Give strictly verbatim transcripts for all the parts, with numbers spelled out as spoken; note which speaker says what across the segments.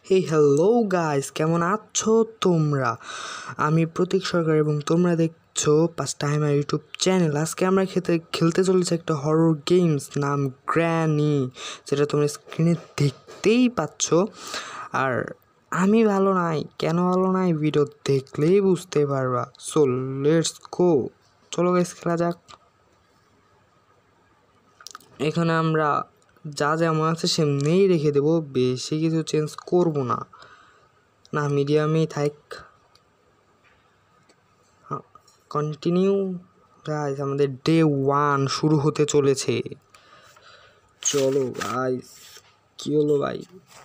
Speaker 1: হে hello guys, কেমন আছো তোমরা? আমি প্রতীক সরকার এবং তোমরা দেখছো পাঁচ টাইম আর ইউটিউব চ্যানেল। আজকে আমরা খেতে খেলতে চলেছি একটা হরর গেমস নাম গ্র্যানি, যেটা তোমরা স্ক্রিনে দেখতেই পাচ্ছ। আর আমি ভালো নাই, কেন ভালো নাই ভিডিও দেখলেই বুঝতে পারবা। সো লেটস গো, চলো গাইস খেলা যাক। এখানে আমরা যা যেমন আছে সেমনিই রেখে দেবো, বেশি কিছু চেঞ্জ করবো না না মিডিয়ামেই থাক। কন্টিনিউ গাইস, আমাদের ডে ওয়ান শুরু হতে চলেছে। চলো গাইস, কি হলো ভাই?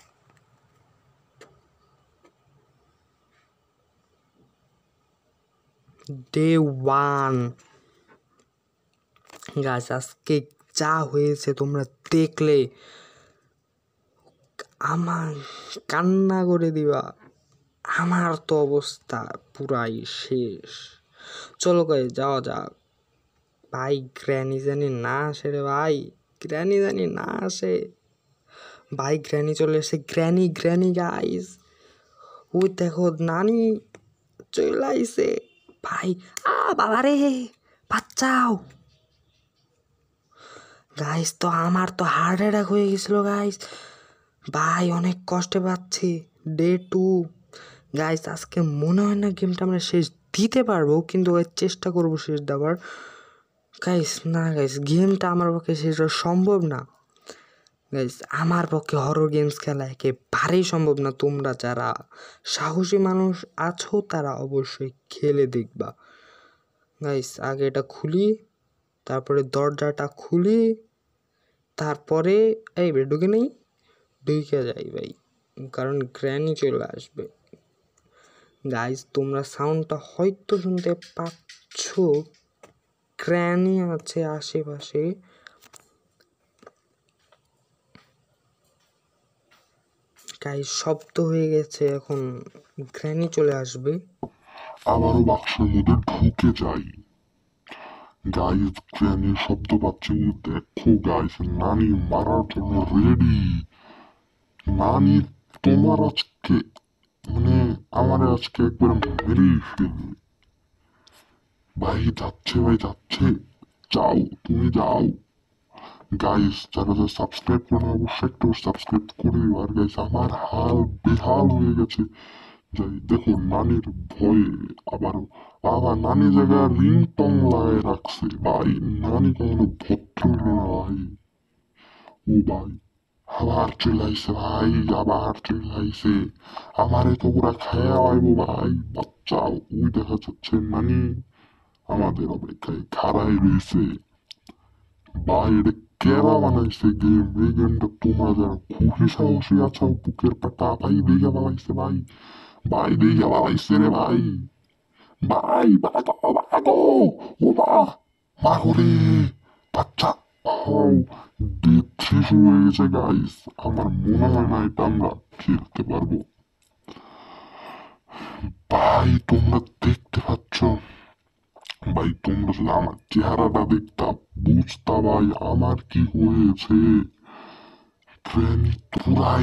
Speaker 1: ডে ওয়ান গাইস, আজকে যা হয়েছে তোমরা দেখলে আমার কান্না করে দিবা। আমার তো অবস্থা পুরাই শেষ। চলো গাইস যাওয়া যাক। ভাই গ্র্যানি জানি না আসে রে ভাই, গ্র্যানি জানি না আসে ভাই। গ্র্যানি চলে এসে, গ্র্যানি গ্র্যানি গাইস, ওই দেখো নানি চলে আইছে ভাই। আ বাবা রে, বাচ্চাও গাইস। তো আমার তো হার্ট অ্যাটাক হয়ে গেছিল গাইস। ভাই অনেক কষ্টে পাচ্ছি। ডে টু গাইস, আজকে মনে হয় না গেমটা আমরা শেষ দিতে পারবো, কিন্তু চেষ্টা করবো শেষ দেওয়ার গাইস। না গাইস, গেমটা আমার পক্ষে শেষ হওয়া সম্ভব না গাইস। আমার পক্ষে হরর গেমস খেলা একেবারেই সম্ভব না। তোমরা যারা সাহসী মানুষ আছো তারা অবশ্যই খেলে দেখবা গাইস। আগে এটা খুলি, তারপরে দরজাটা খুলি, তারপরে এই বে ঢুকে নেই, ঢুকে যাই ভাই, কারণ গ্র্যানি চলে আসবে গাইস। তোমরা সাউন্ডটা হয়তো শুনতে পাচ্ছ, গ্র্যানি আছে আশেপাশে গাইস। শব্দ হয়ে গেছে, এখন গ্র্যানি চলে আসবে।
Speaker 2: আবারও বাক্সের মধ্যে ঢুকে যাই গাইস। গ্র্যানির শব্দ পাচ্ছি, দেখো গাইস, নানি মারার জন্য রেডি। নানি তোমার আজকে মানে আমার আজকে একবার মেরেই ফেলবে ভাই। যাচ্ছে ভাই যাচ্ছে, যাও তুমি যাও গাইস। যারা যারা সাবস্ক্রাইব করে অবশ্যই একটু সাবস্ক্রাইব করে দিও। আর গাইস আমার হাল বেহাল হয়ে গেছে। যাই দেখো নানির ভয়ে আবার বাবা নানি জায়গায় রিং টং লাগায় রাখছে ভাই। নানি কখনো ভদ্র হলো না ভাই। ও ভাই আবার চলে আইসে ভাই, আবার চলে আইসে। আমারে তো পুরা খেয়ে আইব ভাই। বাচ্চাও ওই দেখা যাচ্ছে নানি আমাদের অপেক্ষায় খাড়াই রয়েছে ভাই। এটা কেরা বানাইছে গেম? এই গেমটা তোমরা যারা খুবই সাহসী আছো, বুকের পাটা ভাই দেখে বানাইছে ভাই। ভাই দেখে বানাইছে রে ভাই। ভাই বাগো বাগো, ও বা মাগো রে বাচ্চা। ও ডেট শেষ হয়ে গেছে গাইস। আমার মনে হয় না এটা আমরা খেলতে পারবো ভাই। তোমরা দেখতে পাচ্ছ ভাই, তোমরা যদি আমার চেহারাটা দেখতা বুঝতা ভাই আমার কি হয়েছে। গ্র্যানি পুরাই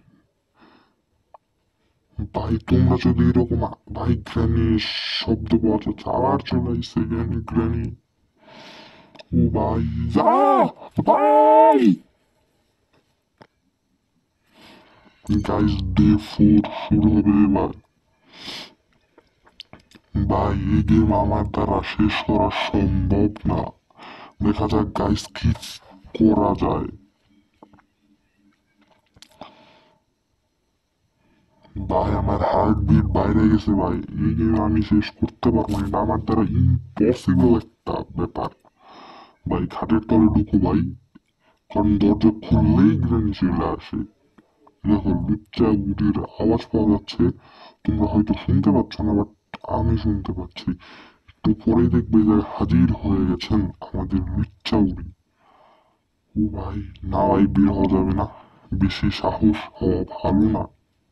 Speaker 2: ভাই। তোমরা যদি এরকম ভাই গ্র্যানির শব্দ পাওয়া যাচ্ছে, আবার চলে আসছে গ্র্যানি গ্র্যানি। ও ভাই যা ভাই। গাইস ডে ফোর শুরু হবে এবার ভাই। এই গেম আমার দ্বারা শেষ করা সম্ভব না। দেখা যাক গাইস কি করা যায় ভাই। আমার হার্ট বিট বাইরে গেছে ভাই। এই গেম আমি শেষ করতে পারবো না, এটা আমার দ্বারা ইম্পসিবল একটা ব্যাপার ভাই। খাটের তলে ঢুকো ভাই, কারণ দরজা খুললেই গ্রানি চলে আসে। দেখো লুচ্চা গুটির আওয়াজ পাওয়া যাচ্ছে, তোমরা হয়তো শুনতে পাচ্ছ না, বাট আমি শুনতে পাচ্ছি। একটু পরেই দেখবে যে হাজির হয়ে গেছেন আমাদের লুচ্চা উড়ি। ও ভাই না ভাই, বের হওয়া যাবে না, বেশি সাহস হওয়া ভালো না,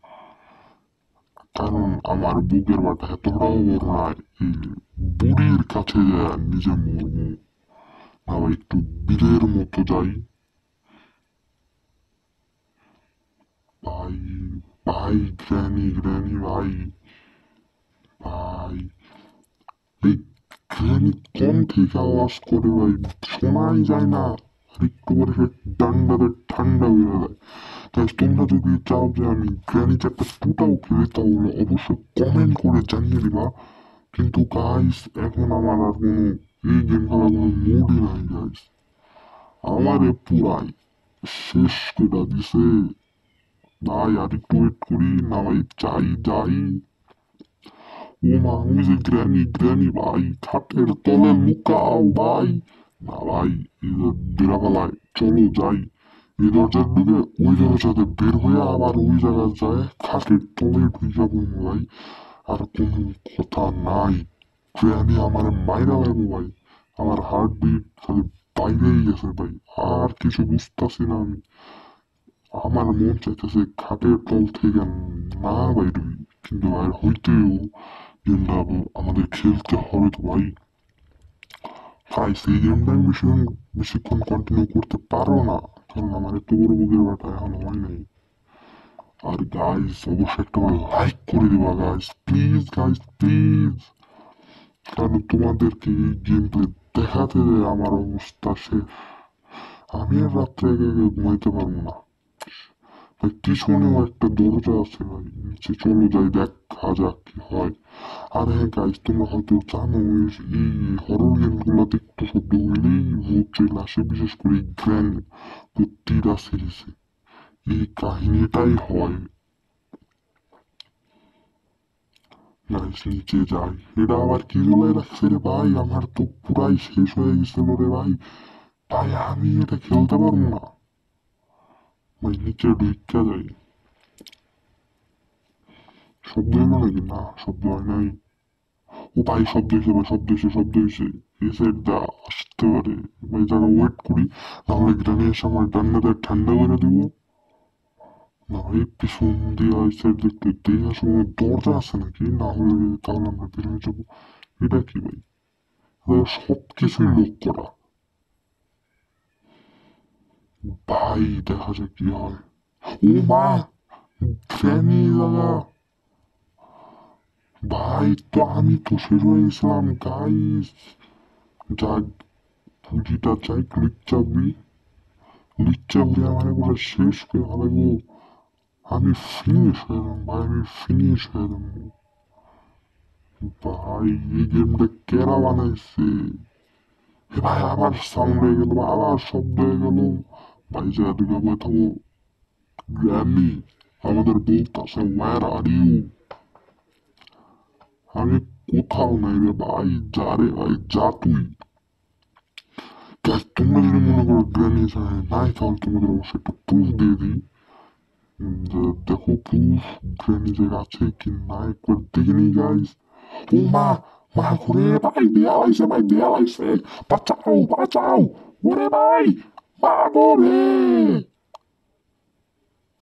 Speaker 2: কারণ আমার বুকের বাটা এতটাও বড় না এই বুড়ির কাছে যায় নিজে মরবো না ভাই। একটু বীরের মতো যাই ভাই। ভাই গ্র্যানি গ্র্যানি ভাই ভাই এই গ্র্যানি কোন থেকে আওয়াজ করে ভাই শোনাই যায় না আর একটু করে সে ডান্ডাতে ঠান্ডা হয়ে যায়। তাই তোমরা যদি চাও যে আমি গ্র্যানিতে একটা টুটাও খেলি তাহলে অবশ্যই কমেন্ট করে জানিয়ে দিবা। কিন্তু গাইস এখন আমার আর কোনো এই গেম খেলার কোনো মুডই নাই গাইস, আমারে পুরাই শেষ করে দিছে ভাই। আর একটু ওয়েট করি না ভাই, চাই যাই। ও মা ওই যে গ্র্যানি গ্র্যানি ভাই খাটের তলে লুকাও ভাই। না ভাই বেড়াবেলায় চলো যাই, এই দরজার ঢুকে ওই দরজাতে বের হয়ে আবার ওই জায়গায় যায় খাটের তলে ঢুকে পড়বো ভাই। আর কোনো কথা নাই, গ্র্যানি আমার মাইরা লাগবো ভাই। আমার হার্ট বিট খালি বাইরেই গেছে ভাই, আর কিছু বুঝতেছি না আমি। আমার মন চাইতেছে খাটের তল থেকে না বাইরে, কিন্তু আর হইতেও গেমটা আমাদের খেলতে হবে তো ভাই। ভাই সেই গেমটা আমি বেশিক্ষণ বেশিক্ষণ কন্টিনিউ করতে পারো না, কারণ আমার এত বড় বুকের ব্যাটা এখন হয় নাই। আর গাইস অবশ্যই একটা লাইক করে দিবা গাইস, প্লিজ গাইস প্লিজ, কারণ তোমাদেরকে এই গেম প্লে দেখাতে আমার অবস্থা সে, আমি আর রাত্রে আগে আগে ঘুমাইতে পারবো না ভাই। পিছনেও একটা দরজা আছে ভাই, নিচে চলো যাই দেখা যাক কি হয়। আর হ্যাঁ গাইস তোমরা হয়তো জানো এই হরর গেমগুলোতে একটু শব্দ হইলেই ভূত চলে আসে, বিশেষ করে এই গ্র্যান্ড প্রতিটা সিরিজে এই কাহিনীটাই হয়। গাইস নিচে যাই, এটা আবার কি জন্য রাখছে রে ভাই, আমার তো পুরাই শেষ হয়ে গেছিল রে ভাই। ভাই আমি এটা খেলতে পারবো না ভাই, নিচে ঢুকা যাই। শব্দ হইলো নাকি? না শব্দ হয় নাই। ও ভাই শব্দ হয়েছে ভাই, শব্দ হয়েছে শব্দ হয়েছে, এই সাইডটা আসতে পারে ভাই, যারা ওয়েট করি নাহলে গ্রানের সময় ডান্নাদের ঠান্ডা করে দিব। না ভাই পিছন দিয়ে এই সাইড দেখতে দেখার সময় দরজা আছে নাকি, না হলে তাহলে আমরা বের হয়ে যাবো। এটা কি ভাই, সব কিছুই লোক করা ভাই, দেখা যাক কি হয়। ও মা গ্র্যানি দাদা ভাই, তো আমি তো শেষ হয়ে গেছিলাম গাইস। যাক পুঁজিটা চাই, ক্লিক চাপবি, ক্লিক চাপলে আমার পুরো শেষ করে ফেলাবো। আমি ফিনিশ হয়ে যাবো ভাই, আমি ফিনিশ হয়ে যাবো ভাই। এই গেমটা কেরা বানাইছে? এ ভাই আবার সাউন্ড হয়ে গেল, আবার শব্দ হয়ে গেল ভাই। যা দিকে থাকবো গ্র্যানি আমাদের বলতেছে ওয়ার আর ইউ, আমি কোথাও নাই রে ভাই, যা রে ভাই যা তুই। তোমরা যদি মনে করো গ্র্যানি এখানে নাই তাহলে তোমাদের অবশ্যই একটা প্রুফ দিয়ে দিই। দেখো প্রুফ গ্র্যানি জায়গা আছে কি না একবার দেখে নিই গাইস। ও মা মা ঘুরে ভাই, দেয়াল আইছে ভাই, দেয়াল আইছে, বাঁচাও বাঁচাও ওরে ভাই, মা গো রে।